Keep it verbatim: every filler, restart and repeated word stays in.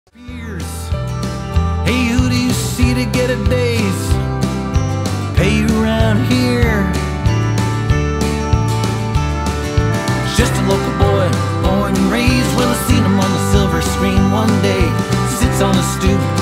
Years. Hey, who do you see to get a day's pay around here? Just a local boy, born and raised. Well, I seen him on the silver screen one day. Sits on a stoop